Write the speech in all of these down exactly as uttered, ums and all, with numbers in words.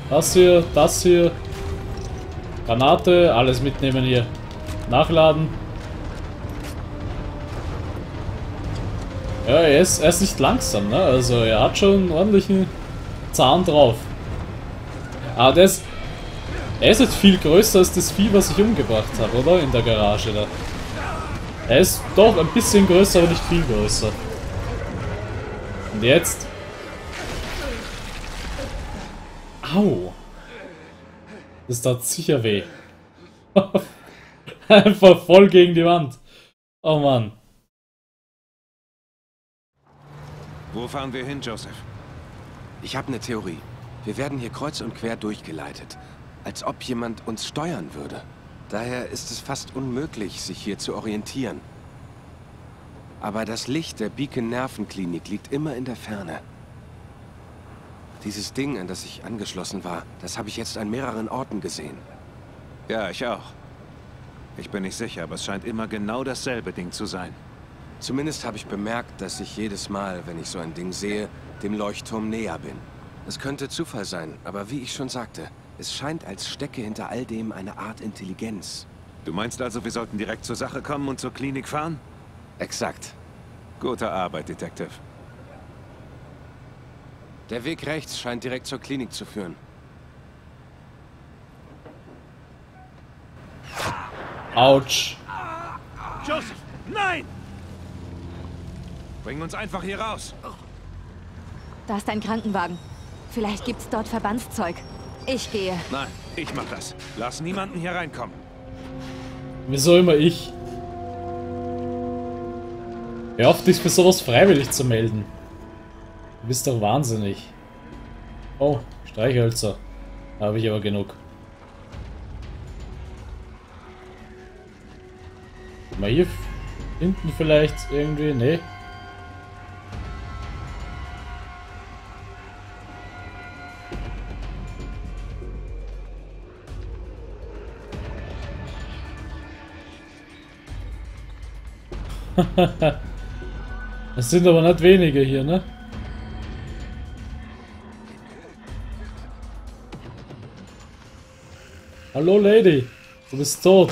Das hier, das hier. Granate, alles mitnehmen hier. Nachladen. Ja, er ist, er ist nicht langsam, ne? Also er hat schon einen ordentlichen Zahn drauf. Aber der ist... Er ist jetzt viel größer als das Vieh, was ich umgebracht habe, oder? In der Garage da. Er ist doch ein bisschen größer, aber nicht viel größer. Und jetzt... Au! Das tat sicher weh. Einfach voll gegen die Wand. Oh Mann. Wo fahren wir hin, Joseph? Ich habe eine Theorie. Wir werden hier kreuz und quer durchgeleitet. Als ob jemand uns steuern würde. Daher ist es fast unmöglich, sich hier zu orientieren. Aber das Licht der Beacon Nervenklinik liegt immer in der Ferne. Dieses Ding, an das ich angeschlossen war, das habe ich jetzt an mehreren Orten gesehen. Ja, ich auch. Ich bin nicht sicher, aber es scheint immer genau dasselbe Ding zu sein. Zumindest habe ich bemerkt, dass ich jedes Mal, wenn ich so ein Ding sehe, dem Leuchtturm näher bin. Es könnte Zufall sein, aber wie ich schon sagte, es scheint, als stecke hinter all dem eine Art Intelligenz. Du meinst also, wir sollten direkt zur Sache kommen und zur Klinik fahren? Exakt. Gute Arbeit, Detective. Der Weg rechts scheint direkt zur Klinik zu führen. Autsch. Joseph, nein! Bring uns einfach hier raus. Da ist ein Krankenwagen. Vielleicht gibt's dort Verbandszeug. Ich gehe. Nein, ich mach das. Lass niemanden hier reinkommen. Wieso immer ich? Hör auf, dich für sowas freiwillig zu melden. Du bist doch wahnsinnig. Oh, Streichhölzer. Habe ich aber genug. Mal hier hinten vielleicht irgendwie? Nee. Das sind aber nicht wenige hier, ne? Hallo Lady, du bist tot.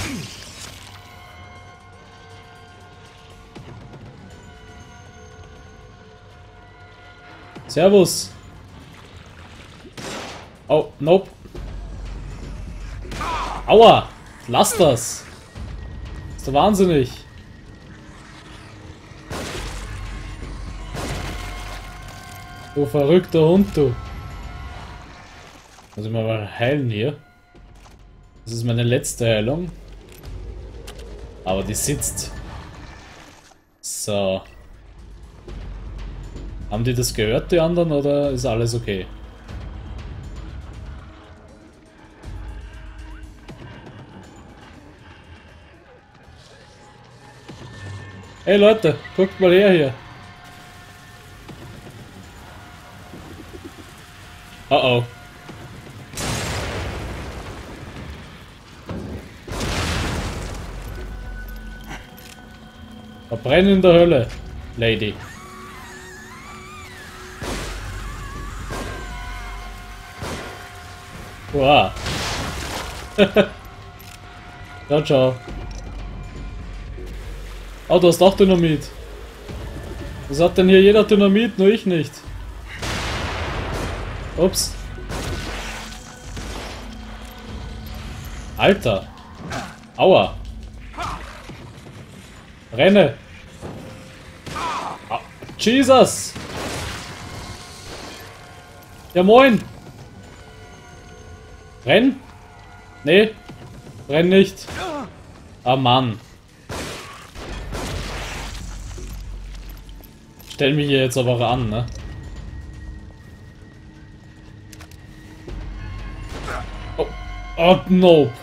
Servus. Oh, nope. Aua, lass das. Ist doch wahnsinnig. Du verrückter Hund, du. Muss ich mal mal heilen hier. Das ist meine letzte Heilung. Aber die sitzt. So. Haben die das gehört, die anderen, oder ist alles okay? Hey Leute, guckt mal her hier. Oh oh. Verbrennen in der Hölle, Lady. Wow. Ciao, ciao. Oh, du hast auch Dynamit. Was hat denn hier jeder Dynamit, nur ich nicht? Ups. Alter. Aua. Renne. Au. Jesus. Ja moin. Renn. Nee. Renn nicht. Ah Mann. Stell mich hier jetzt aber an, ne? Oh, oh nope.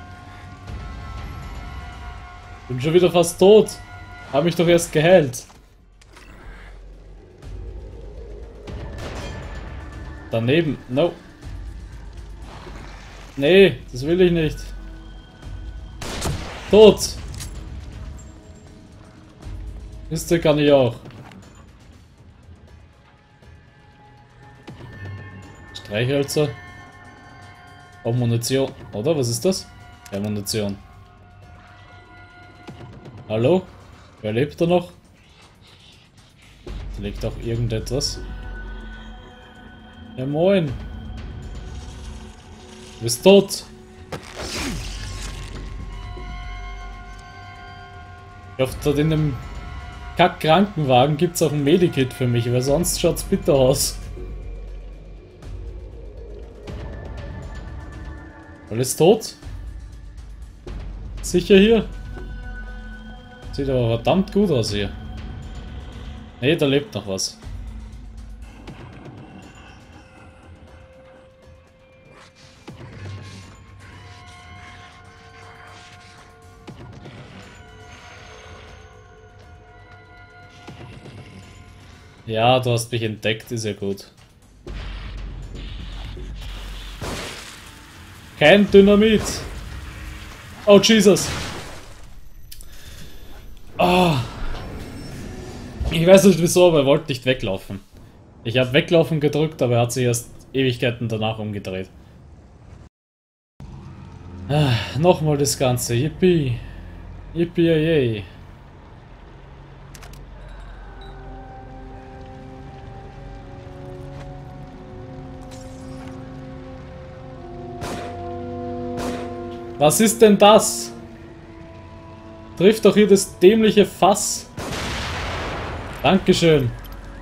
Bin schon wieder fast tot. Hab mich doch erst geheilt. Daneben. No. Nee, das will ich nicht. Tot. Ist der kann ich auch. Streichhölzer. Oh, Munition. Oder? Was ist das? Ja, Munition. Hallo? Wer lebt da noch? Da liegt auch irgendetwas. Ja, moin. Du bist tot. Ich hoffe, dort in dem Kack-Krankenwagen gibt es auch ein Medikit für mich, weil sonst schaut's bitter aus. Alles tot? Sicher hier? Sieht aber verdammt gut aus hier. Ne, da lebt noch was. Ja, du hast mich entdeckt, ist ja gut. Kein Dynamit. Oh, Jesus. Oh. Ich weiß nicht wieso, aber er wollte nicht weglaufen. Ich habe weglaufen gedrückt, aber er hat sich erst Ewigkeiten danach umgedreht. Ah, nochmal das Ganze. Yippie. Yippie, yay. Was ist denn das? Trifft doch hier das dämliche Fass. Dankeschön.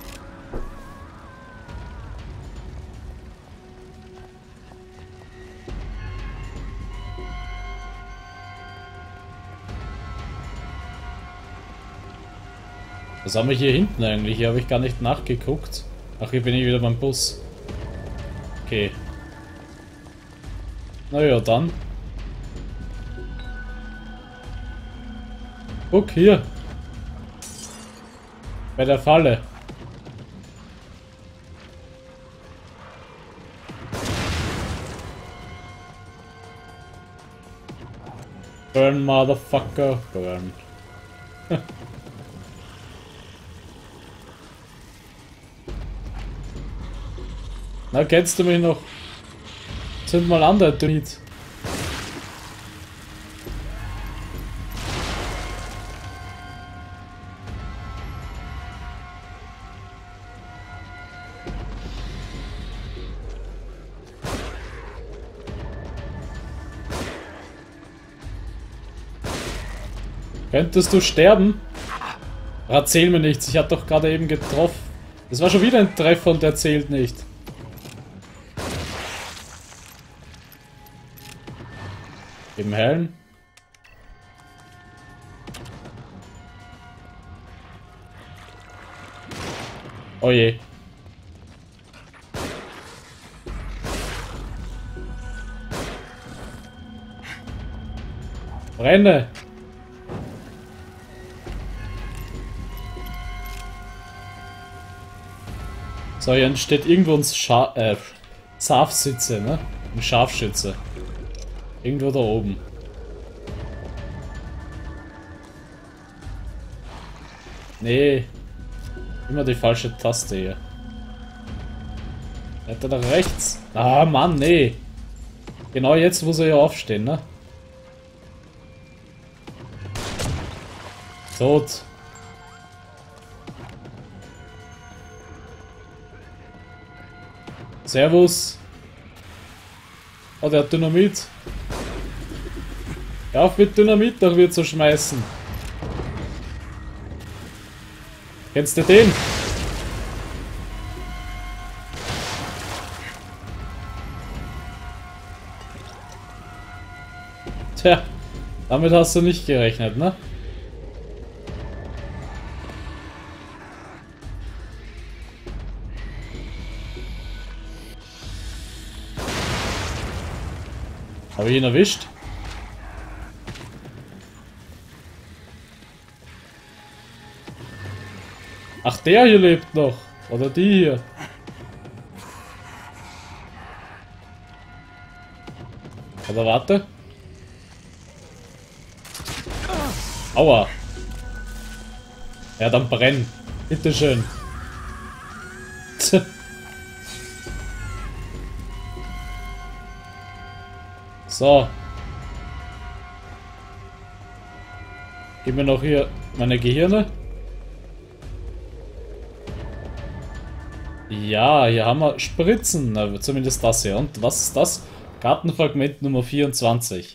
Was haben wir hier hinten eigentlich? Hier habe ich gar nicht nachgeguckt. Ach, hier bin ich wieder beim Bus. Okay. Naja, dann. Guck, hier. Bei der Falle. Burn, Motherfucker, burn. Na, kennst du mich noch? Zünd mal an, der Dynamit. Könntest du sterben? Erzähl mir nichts, ich hatte doch gerade eben getroffen. Das war schon wieder ein Treffer und der zählt nicht. Im Hellen. Oh je. Brenne! So, hier entsteht irgendwo ein Scha äh, Schafsitze, ne? Ein Scharfschütze. Irgendwo da oben. Nee. Immer die falsche Taste hier. Hat er da rechts? Ah, Mann, nee. Genau jetzt muss er ja aufstehen, ne? Tot. Servus. Oh, der hat Dynamit. Hör auf mit Dynamit nach mir zu schmeißen. Kennst du den? Tja, damit hast du nicht gerechnet, ne? Habe ich ihn erwischt? Ach, der hier lebt noch. Oder die hier. Oder warte. Aua. Ja, dann brenn. Bitteschön. So. Gib mir noch hier meine Gehirne. Ja, hier haben wir Spritzen. Na, zumindest das hier. Und was ist das? Kartenfragment Nummer vierundzwanzig.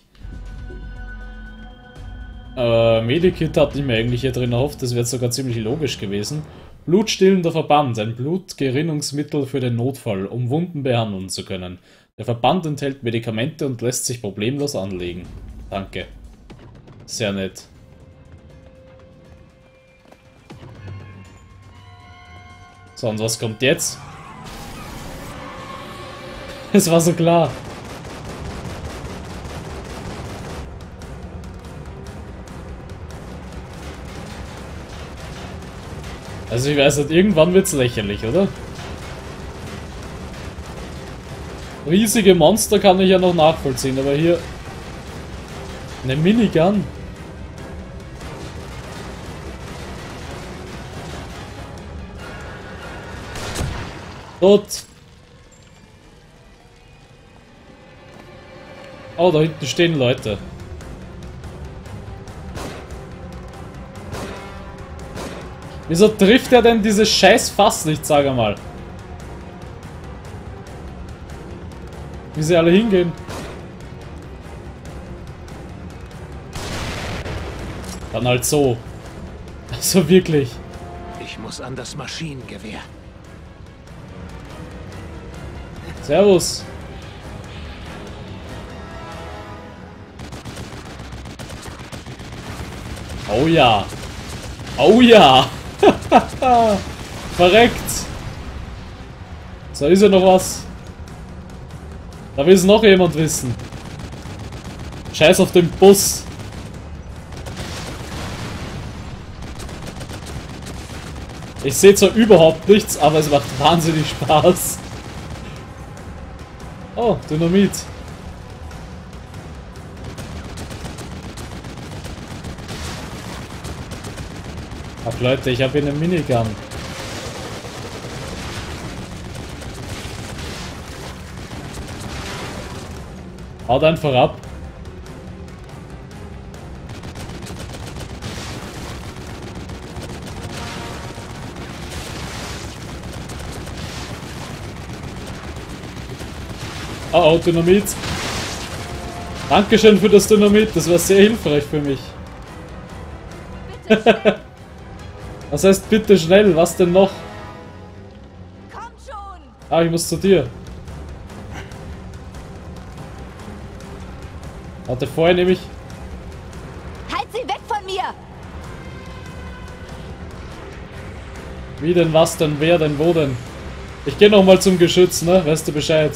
Äh, Medikit hatte ich mir eigentlich hier drin erhofft. Das wäre sogar ziemlich logisch gewesen. Blutstillender Verband. Ein Blutgerinnungsmittel für den Notfall, um Wunden behandeln zu können. Der Verband enthält Medikamente und lässt sich problemlos anlegen. Danke. Sehr nett. So, und was kommt jetzt? Es war so klar. Also ich weiß nicht, irgendwann wird's lächerlich, oder? Riesige Monster kann ich ja noch nachvollziehen, aber hier... Eine Minigun? Tot! Oh, da hinten stehen Leute. Wieso trifft er denn dieses scheiß Fass nicht, sag einmal? Wie sie alle hingehen. Dann halt so. Also wirklich. Ich muss an das Maschinengewehr. Servus. Oh ja. Oh ja. Verreckt. So, ist ja noch was. Da will es noch jemand wissen. Scheiß auf den Bus. Ich sehe zwar überhaupt nichts, aber es macht wahnsinnig Spaß. Oh, Dynamit. Ach Leute, ich habe hier eine Minigun. Haut einfach ab. Oh, oh, Dynamit. Dankeschön für das Dynamit, das war sehr hilfreich für mich. Was heißt bitte schnell? Was denn noch? Komm schon! Ah, ich muss zu dir. Warte, vorher nehme ich... Halt sie weg von mir! Wie denn, was denn, wer denn, wo denn? Ich gehe nochmal zum Geschütz, ne? Weißt du Bescheid?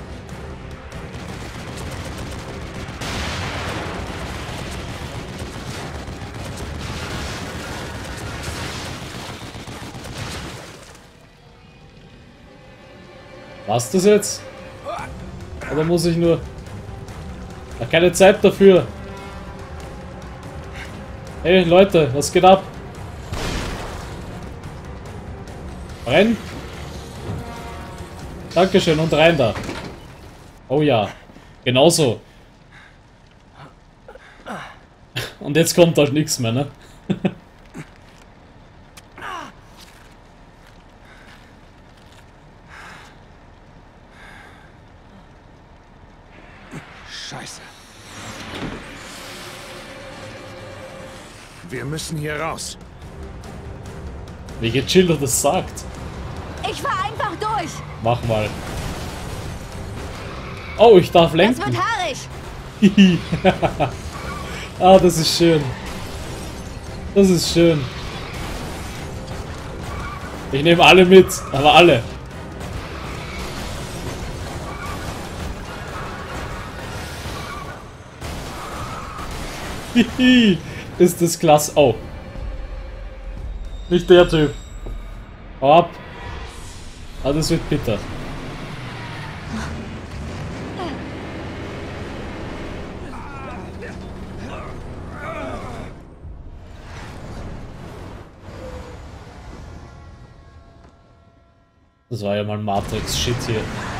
War's das jetzt? Oder muss ich nur... Ach, keine Zeit dafür. Hey Leute, was geht ab? Rein. Dankeschön und rein da. Oh ja, genauso. Und jetzt kommt halt nichts mehr, ne? Scheiße. Wir müssen hier raus. Wie gechillt er das sagt. Ich fahr einfach durch! Mach mal. Oh, ich darf Das lenken. wird haarig! Ah, das ist schön. Das ist schön. Ich nehme alle mit, aber alle. Hihi, ist das klasse. Oh. Nicht der Typ. Hau ab. Ah, das wird bitter. Das war ja mal Matrix-Shit hier.